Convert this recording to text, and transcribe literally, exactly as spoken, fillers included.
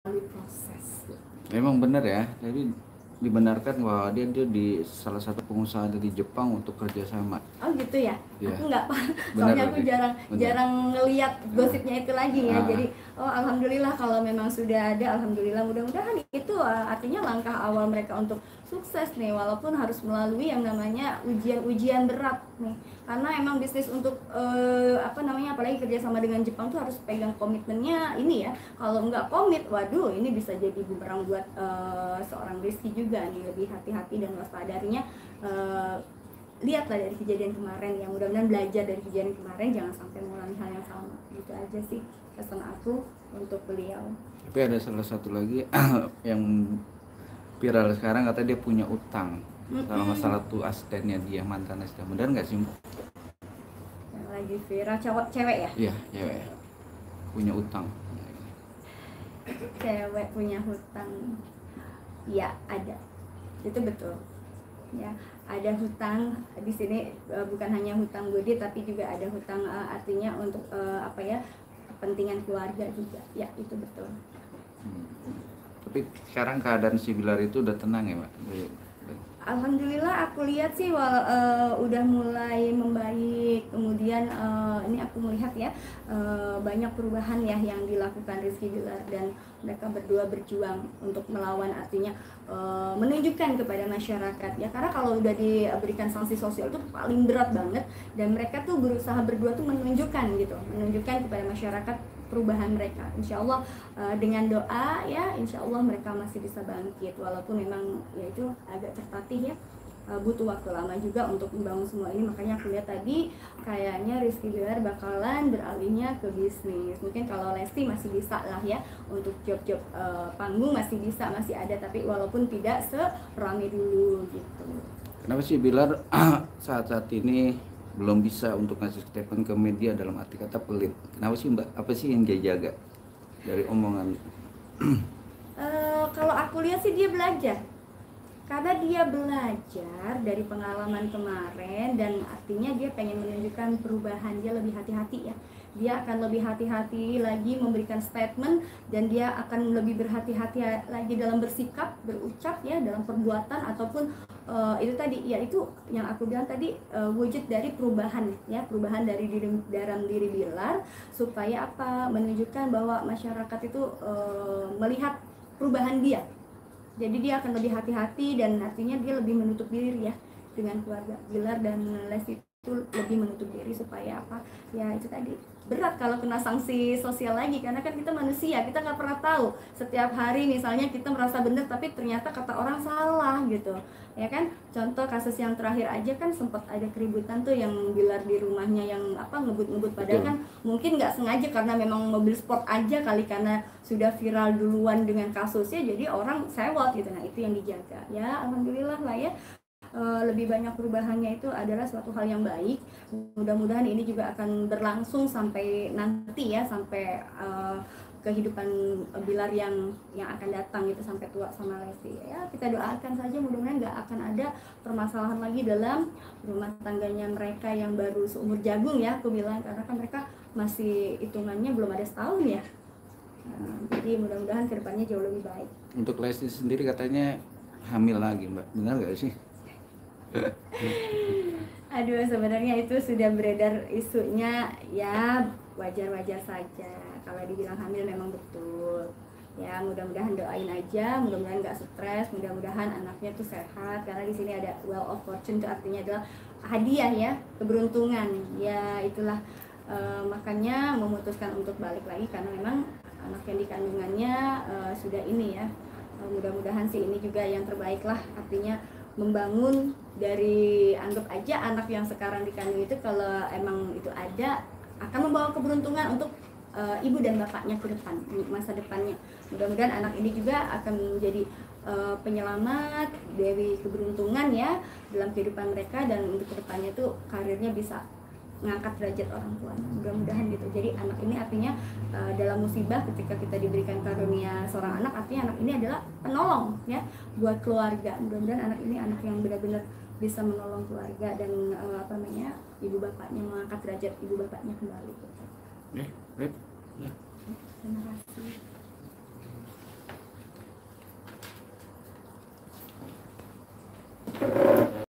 proses. Memang benar ya, jadi dibenarkan bahwa dia dia di salah satu pengusaha di Jepang untuk kerjasama. Oh gitu ya? Ya. Aku nggak paham, Benar soalnya aku berarti. jarang Benar. jarang ngeliat gosipnya itu lagi ya. Ah. Jadi oh alhamdulillah kalau memang sudah ada, alhamdulillah, mudah-mudahan itu uh, artinya langkah awal mereka untuk sukses nih, walaupun harus melalui yang namanya ujian-ujian berat nih. Karena emang bisnis untuk uh, apa namanya, apalagi kerjasama dengan Jepang tuh harus pegang komitmennya ini ya. Kalau nggak komit, waduh ini bisa jadi bumerang buat uh, seorang Rizky juga nih. Lebih hati-hati dan waspadanya. Uh, lihatlah dari kejadian kemarin ya, mudah-mudahan belajar dari kejadian kemarin, jangan sampai mengulangi hal yang sama. Gitu aja sih pesan aku untuk beliau. Tapi ada salah satu lagi yang viral sekarang, kata dia punya utang. Kalau masalah tuh asistennya dia, mantan asisten, benar nggak sih Mbak? Yang lagi viral cewek cewek ya? Iya cewek punya utang. Cewek punya hutang, ya ada, itu betul ya. Ada hutang di sini, bukan hanya hutang budi tapi juga ada hutang uh, artinya untuk uh, apa ya, kepentingan keluarga juga ya, itu betul. Hmm. Tapi sekarang keadaan si Bilar itu udah tenang ya Mbak? Alhamdulillah aku lihat sih wala, uh, udah mulai membaik. Kemudian uh, ini aku melihat ya uh, banyak perubahan ya yang dilakukan Rizky Bilar, dan mereka berdua berjuang untuk melawan, artinya uh, menunjukkan kepada masyarakat ya. Karena kalau udah diberikan sanksi sosial itu paling berat banget, dan mereka tuh berusaha berdua tuh menunjukkan gitu, menunjukkan kepada masyarakat perubahan mereka. Insya Allah uh, dengan doa ya, insya Allah mereka masih bisa bangkit, walaupun memang ya itu agak tertatih ya, uh, butuh waktu lama juga untuk membangun semua ini. Makanya aku lihat tadi kayaknya Rizky Bilar bakalan beralihnya ke bisnis. Mungkin kalau Lesti masih bisa lah ya, untuk job-job uh, panggung masih bisa, masih ada, tapi walaupun tidak serame dulu gitu. Kenapa sih Bilar saat-saat ini belum bisa untuk ngasih statement ke media, dalam arti kata pelit? Kenapa sih Mbak? Apa sih yang dia jaga dari omongan? uh, kalau aku lihat sih dia belajar, karena dia belajar dari pengalaman kemarin, dan artinya dia pengen menunjukkan perubahan. Dia lebih hati-hati ya, dia akan lebih hati-hati lagi memberikan statement, dan dia akan lebih berhati-hati lagi dalam bersikap, berucap ya, dalam perbuatan ataupun uh, itu tadi ya, itu yang aku bilang tadi, uh, wujud dari perubahan ya, perubahan dari diri, dalam diri Bilar, supaya apa, menunjukkan bahwa masyarakat itu uh, melihat perubahan dia. Jadi dia akan lebih hati-hati, dan artinya dia lebih menutup diri ya dengan keluarga Bilar, dan Lesti itu lebih menutup diri supaya apa ya, itu tadi berat kalau kena sanksi sosial lagi, karena kan kita manusia, kita nggak pernah tahu. Setiap hari misalnya kita merasa benar tapi ternyata kata orang salah gitu ya kan. Contoh kasus yang terakhir aja kan sempat ada keributan tuh, yang Bilar di rumahnya yang apa, ngebut-ngebut, padahal kan mungkin nggak sengaja, karena memang mobil sport aja kali, karena sudah viral duluan dengan kasusnya, jadi orang sewot gitu. Nah itu yang dijaga ya, alhamdulillah lah ya. Uh, lebih banyak perubahannya itu adalah suatu hal yang baik. Mudah-mudahan ini juga akan berlangsung sampai nanti ya, sampai uh, kehidupan Bilar yang yang akan datang gitu, sampai tua sama Lesti ya. Kita doakan saja mudah-mudahan nggak akan ada permasalahan lagi dalam rumah tangganya mereka yang baru seumur jagung ya aku bilang, karena kan mereka masih hitungannya belum ada setahun ya. Nah, jadi mudah-mudahan kedepannya jauh lebih baik. Untuk Lesti sendiri katanya hamil lagi Mbak, benar nggak sih? Aduh, sebenarnya itu sudah beredar isunya ya, wajar-wajar saja kalau dibilang hamil, memang betul ya. Mudah-mudahan doain aja, mudah-mudahan nggak stres, mudah-mudahan anaknya tuh sehat, karena di sini ada Wheel of Fortune, itu artinya adalah hadiah ya, keberuntungan ya. Itulah uh, makanya memutuskan untuk balik lagi, karena memang anak yang dikandungannya uh, sudah ini ya. uh, mudah-mudahan sih ini juga yang terbaik lah, artinya membangun dari, anggap aja anak yang sekarang dikandung itu kalau emang itu ada, akan membawa keberuntungan untuk uh, ibu dan bapaknya ke depan, masa depannya. Mudah-mudahan anak ini juga akan menjadi uh, penyelamat dari keberuntungan ya dalam kehidupan mereka, dan untuk kedepannya tuh karirnya bisa mengangkat derajat orang tua. Mudah-mudahan gitu. Jadi anak ini artinya uh, dalam musibah, ketika kita diberikan karunia seorang anak, artinya anak ini adalah penolong ya buat keluarga. Mudah-mudahan anak ini anak yang benar-benar bisa menolong keluarga, dan uh, apa namanya, ibu bapaknya, mengangkat derajat ibu bapaknya kembali gitu. Eh, eh, Terima kasih.